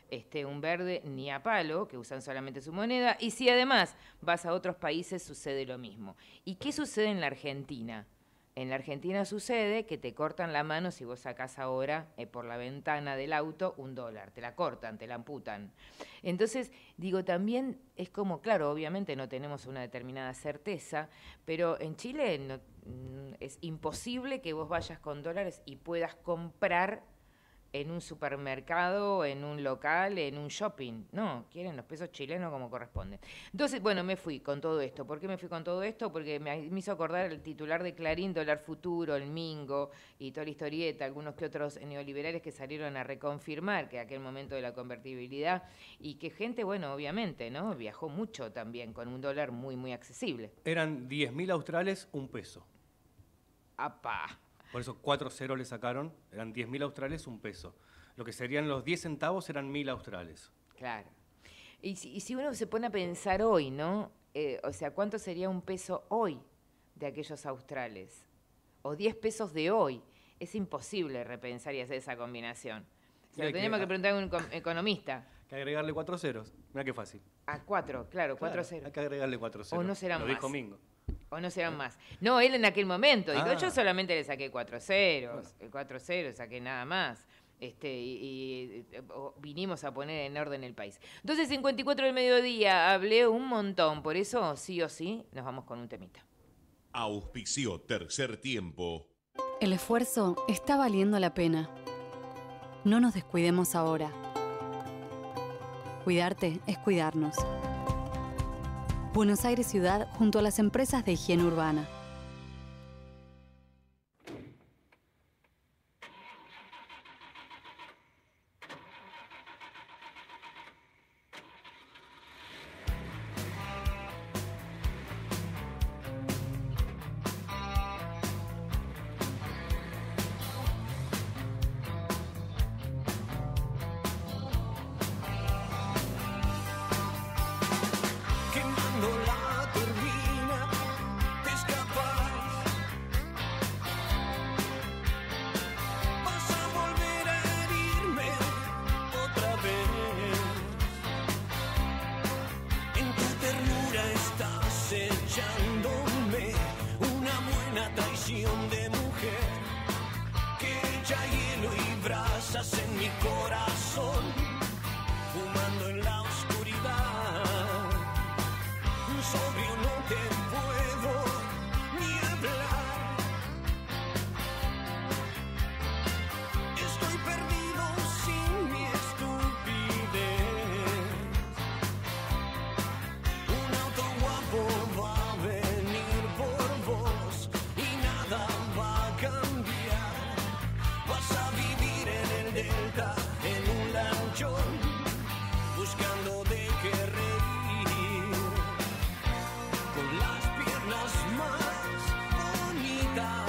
Speaker 17: este, un verde ni a palo, que usan solamente su moneda, y si además vas a otros países sucede lo mismo. ¿Y qué sucede en la Argentina? En la Argentina sucede que te cortan la mano si vos sacás ahora eh, por la ventana del auto un dólar. Te la cortan, te la amputan. Entonces, digo, también es como, claro, obviamente no tenemos una determinada certeza, pero en Chile no, es imposible que vos vayas con dólares y puedas comprar en un supermercado, en un local, en un shopping. No, quieren los pesos chilenos como corresponde. Entonces, bueno, me fui con todo esto. ¿Por qué me fui con todo esto? Porque me, me hizo acordar el titular de Clarín, Dólar Futuro, el Mingo y toda la historieta, algunos que otros neoliberales que salieron a reconfirmar que aquel momento de la convertibilidad y que gente, bueno, obviamente, ¿no? Viajó mucho también con un dólar muy, muy accesible.
Speaker 22: Eran diez mil australes, un peso.
Speaker 17: ¡Apá!
Speaker 22: Por eso cuatro ceros le sacaron, eran diez mil australes, un peso. Lo que serían los diez centavos eran mil australes.
Speaker 17: Claro. Y si, y si uno se pone a pensar hoy, ¿no? Eh, o sea, ¿cuánto sería un peso hoy de aquellos australes? O diez pesos de hoy. Es imposible repensar y hacer esa combinación. O sea, lo teníamos que, que preguntar a un economista.
Speaker 22: Hay que agregarle cuatro ceros. Mira qué fácil.
Speaker 17: A cuatro, claro, cuatro
Speaker 22: claro,
Speaker 17: ceros.
Speaker 22: Hay que agregarle cuatro ceros.
Speaker 17: O no serán
Speaker 22: Lo
Speaker 17: más.
Speaker 22: dijo Mingo.
Speaker 17: O no serán más. No, él en aquel momento. Digo,
Speaker 22: Ah.
Speaker 17: yo solamente le saqué cuatro ceros. Bueno. Cuatro ceros, saqué nada más. Este, y, y vinimos a poner en orden el país. Entonces, cincuenta y cuatro del mediodía, hablé un montón. Por eso, sí o sí, nos vamos con un temita.
Speaker 19: Auspició Tercer Tiempo.
Speaker 20: El esfuerzo está valiendo la pena. No nos descuidemos ahora. Cuidarte es cuidarnos. Buenos Aires Ciudad junto a las empresas de higiene urbana.
Speaker 21: Quemando la turbina, te escapas. Vas a volver a herirme otra vez. En tu ternura estás echándome una buena traición de mujer que echa hielo y brasas en mi corazón, fumando en la oscuridad. Sobrio no te puedo ni hablar. Estoy perdido sin mi estupidez. Un auto guapo va a venir por vos y nada va a cambiar. Vas a vivir en el delta, en un lanchón, buscando de qué reír. Con las piernas más bonitas,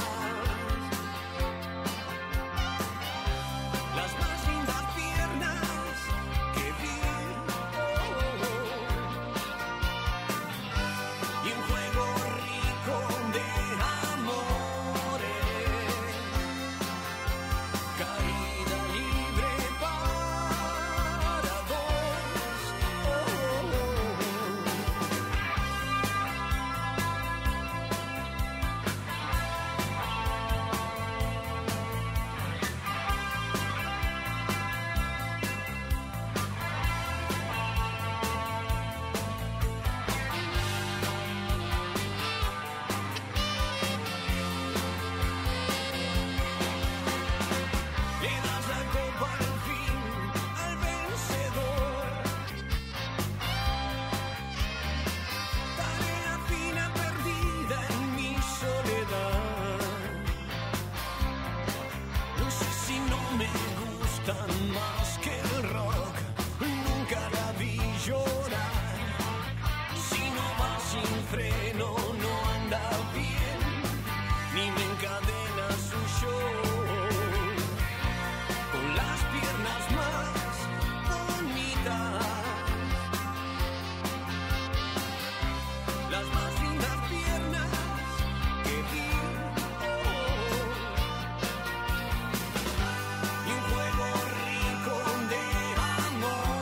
Speaker 21: las más lindas piernas que vi. Y un juego rico de amores, caída libre para dos. Le das la copa al fin al vencedor. Tarea fina perdida en mi soledad. No sé si no me gustan más que el rock. Nunca la vi llorar. Si no va sin freno, no anda bien, ni me encadena su show. Con las piernas más bonitas, las más lindas piernas que vi. Y un juego rico de amor.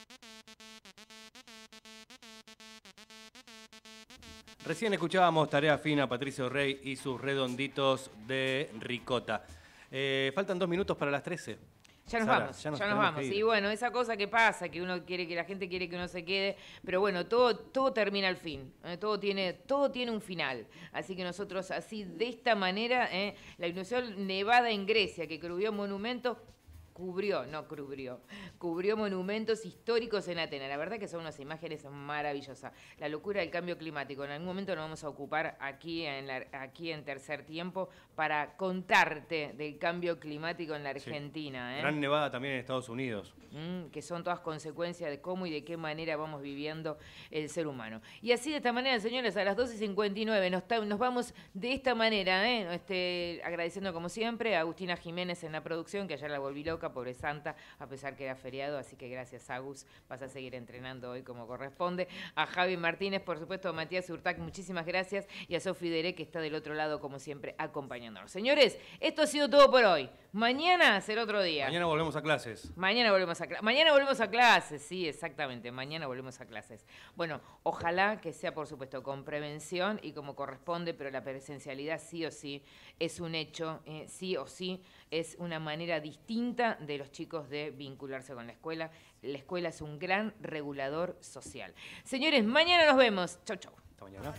Speaker 22: Recién escuchábamos Tarea Fina, Patricio Rey y sus redonditos de ricota. Eh, faltan dos minutos para las trece.
Speaker 17: Ya nos
Speaker 22: Sara,
Speaker 17: vamos,
Speaker 22: ya nos
Speaker 17: ya nos
Speaker 22: tenemos
Speaker 17: vamos.
Speaker 22: que ir.
Speaker 17: Y bueno, esa cosa que pasa, que uno quiere, que la gente quiere que uno se quede, pero bueno, todo, todo termina al fin, ¿eh? todo, tiene, todo tiene un final. Así que nosotros así, de esta manera, ¿eh? la inundación nevada en Grecia, que cubrió monumentos, cubrió, no cubrió, cubrió monumentos históricos en Atenas. La verdad que son unas imágenes maravillosas. La locura del cambio climático. En algún momento nos vamos a ocupar aquí en, la, aquí en Tercer Tiempo para contarte del cambio climático en la Argentina.
Speaker 22: Sí.
Speaker 17: ¿eh?
Speaker 22: Gran nevada también en Estados Unidos.
Speaker 17: Mm, que son todas consecuencias de cómo y de qué manera vamos viviendo el ser humano. Y así de esta manera, señores, a las doce cincuenta y nueve nos, nos vamos de esta manera, ¿eh? este, agradeciendo como siempre a Agustina Jiménez en la producción, que ayer la volví loca, pobre santa, a pesar que era feriado, así que gracias, Agus, vas a seguir entrenando hoy como corresponde. A Javi Martínez, por supuesto, a Matías Urtac, muchísimas gracias, y a Sofi Deré, que está del otro lado, como siempre, acompañándonos. Señores, esto ha sido todo por hoy. Mañana será otro día.
Speaker 22: Mañana volvemos a clases.
Speaker 17: Mañana volvemos a clases. Mañana volvemos a clases, sí, exactamente. Mañana volvemos a clases. Bueno, ojalá que sea, por supuesto, con prevención y como corresponde, pero la presencialidad sí o sí es un hecho, eh, sí o sí es una manera distinta de los chicos de vincularse con la escuela. La escuela es un gran regulador social. Señores, mañana nos vemos. Chau, chau.
Speaker 22: Hasta mañana.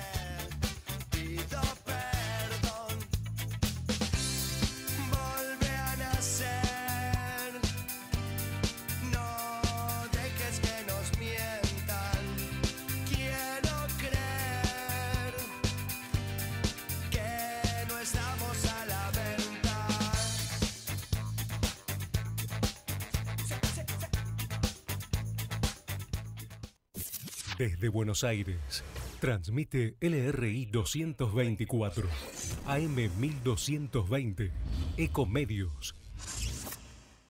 Speaker 23: Desde Buenos Aires, transmite L R I doscientos veinticuatro, A M mil doscientos veinte, Ecomedios.